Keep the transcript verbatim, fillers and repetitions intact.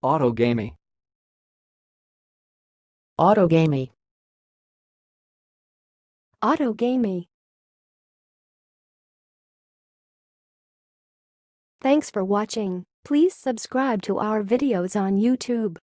Autogamy. autogamy, autogamy. Thanks for watching. Please subscribe to our videos on YouTube.